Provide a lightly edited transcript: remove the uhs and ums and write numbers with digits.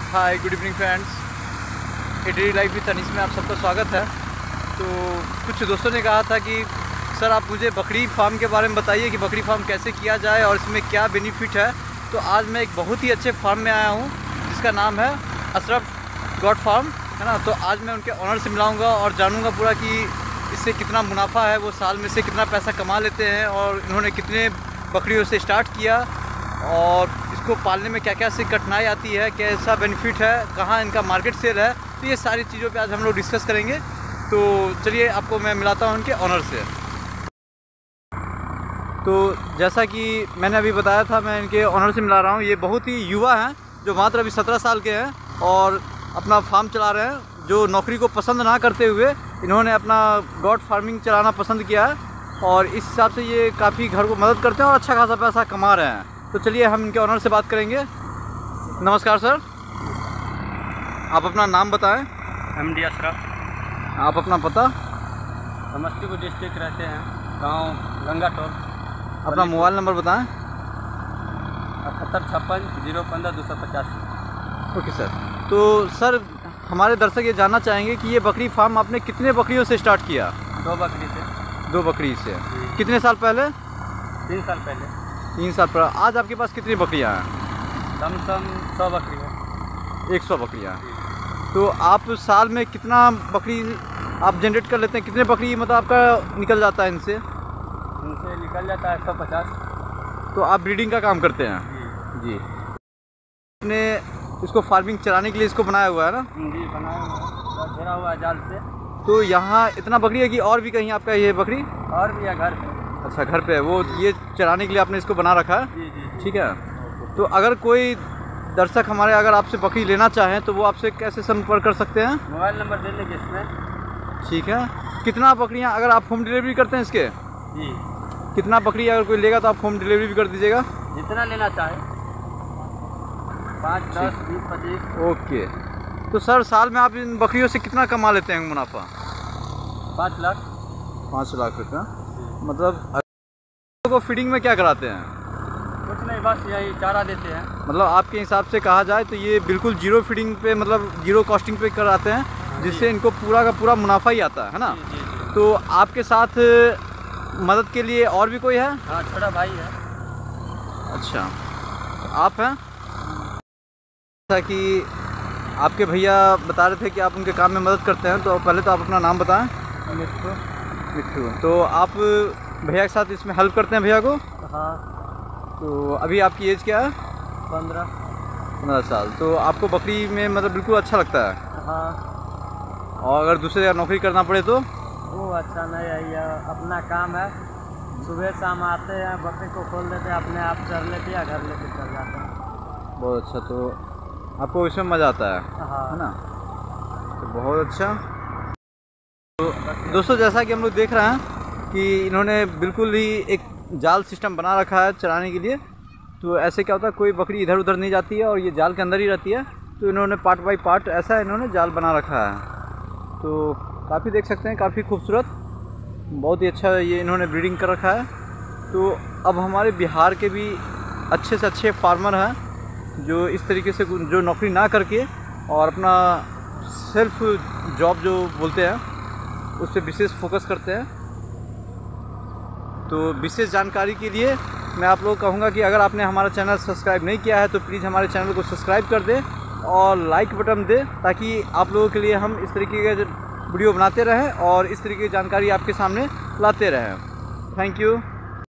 Hi good evening friends, daily life with Anees में आप सबका स्वागत है। तो कुछ दोस्तों ने कहा था कि सर आप मुझे बकरी फार्म के बारे में बताइए कि बकरी फार्म कैसे किया जाए और इसमें क्या बेनिफिट है। तो आज मैं एक बहुत ही अच्छे फार्म में आया हूँ जिसका नाम है अशरफ गॉड फार्म, है ना। तो आज मैं उनके ऑनर से मिलाऊँगा और जानूँगा पूरा कि इससे कितना मुनाफा है, वो साल में से कितना पैसा कमा लेते हैं और इन्होंने कितने बकरियों से स्टार्ट किया और इसको पालने में क्या क्या से कठिनाई आती है, कैसा बेनिफिट है, कहाँ इनका मार्केट सेल है। तो ये सारी चीज़ों पे आज हम लोग डिस्कस करेंगे। तो चलिए आपको मैं मिलाता हूँ उनके ऑनर से। तो जैसा कि मैंने अभी बताया था, मैं इनके ऑनर से मिला रहा हूँ। ये बहुत ही युवा हैं जो मात्र अभी 17 साल के हैं और अपना फार्म चला रहे हैं। जो नौकरी को पसंद ना करते हुए इन्होंने अपना गॉड फार्मिंग चलाना पसंद किया है और इस हिसाब से ये काफ़ी घर को मदद करते हैं और अच्छा खासा पैसा कमा रहे हैं। तो चलिए हम इनके ऑनर से बात करेंगे। नमस्कार सर, आप अपना नाम बताएं। MD अशरफ। आप अपना पता? समस्तीपुर डिस्ट्रिक्ट रहते हैं, गांव गंगा टोल। अपना मोबाइल नंबर बताएं। 7856 015 285। Okay sir. तो सर हमारे दर्शक ये जानना चाहेंगे कि ये बकरी फार्म आपने कितने बकरियों से स्टार्ट किया? 2 बकरी से। 2 बकरी से। कितने साल पहले? 3 साल पहले। 3 साल पर। आज आपके पास कितनी बकरियां हैं? कम से कम 100 बकरी है। 100 बकरियां। तो आप साल में कितना बकरी आप जनरेट कर लेते हैं? कितने बकरी मतलब आपका निकल जाता है इनसे? इनसे निकल जाता है 150। तो आप ब्रीडिंग का काम करते हैं? जी। आपने इसको फार्मिंग चलाने के लिए इसको बनाया हुआ है ना? जी, बनाया हुआ है, घेरा हुआ है जाल से। तो यहाँ इतना बकरी है कि और भी कहीं आपका ये बकरी? और भी है घर पे। अच्छा, घर पे है वो। ये चराने के लिए आपने इसको बना रखा है? जी जी। ठीक है। तो अगर कोई दर्शक हमारे अगर आपसे बकरी लेना चाहें तो वो आपसे कैसे संपर्क कर सकते हैं? मोबाइल नंबर दे देंगे इसमें। ठीक है। कितना बकरियां अगर आप होम डिलीवरी करते हैं इसके? जी। कितना बकरी अगर कोई लेगा तो आप होम डिलीवरी भी कर दीजिएगा? जितना लेना चाहे, 5, 10, 20, 25। ओके। तो सर साल में आप इन बकरियों से कितना कमा लेते हैं मुनाफा? 5 लाख। 5 लाख रुपया। मतलब को फीडिंग में क्या कराते हैं? कुछ नहीं, बस यही चारा देते हैं। मतलब आपके हिसाब से कहा जाए तो ये बिल्कुल जीरो फीडिंग पे, मतलब जीरो कॉस्टिंग पे कराते हैं जिससे इनको पूरा का पूरा मुनाफा ही आता है ना? जी, जी। तो आपके साथ मदद के लिए और भी कोई है? हाँ, छोटा भाई है। अच्छा, तो आप हैं? जैसा कि आपके भैया बता रहे थे कि आप उनके काम में मदद करते हैं, तो पहले तो आप अपना नाम बताएं। मिट्टू। मिट्टू। तो आप भैया के साथ इसमें हेल्प करते हैं भैया को? हाँ। तो अभी आपकी एज क्या है? 15 साल। तो आपको बकरी में मतलब बिल्कुल अच्छा लगता है? हाँ। और अगर दूसरे जगह नौकरी करना पड़े तो? वो अच्छा नहीं है, यह अपना काम है। सुबह शाम आते हैं, बकरी को खोल देते हैं, अपने आप चर लेते हैं, घर लेके चल जाते हैं। बहुत अच्छा। तो आपको इसमें मज़ा आता है? हाँ। है ना? तो बहुत अच्छा। तो दोस्तों जैसा कि हम लोग देख रहे हैं कि इन्होंने बिल्कुल ही एक जाल सिस्टम बना रखा है चराने के लिए। तो ऐसे क्या होता है, कोई बकरी इधर उधर नहीं जाती है और ये जाल के अंदर ही रहती है। तो इन्होंने पार्ट बाय पार्ट ऐसा इन्होंने जाल बना रखा है। तो काफ़ी देख सकते हैं, काफ़ी खूबसूरत, बहुत ही अच्छा ये इन्होंने ब्रीडिंग कर रखा है। तो अब हमारे बिहार के भी अच्छे से अच्छे फार्मर हैं जो इस तरीके से जो नौकरी ना करके और अपना सेल्फ जॉब जो बोलते हैं उस पर विशेष फोकस करते हैं। तो विशेष जानकारी के लिए मैं आप लोगों को कहूँगा कि अगर आपने हमारा चैनल सब्सक्राइब नहीं किया है तो प्लीज़ हमारे चैनल को सब्सक्राइब कर दें और लाइक बटन दें, ताकि आप लोगों के लिए हम इस तरीके के वीडियो बनाते रहें और इस तरीके की जानकारी आपके सामने लाते रहें। Thank you.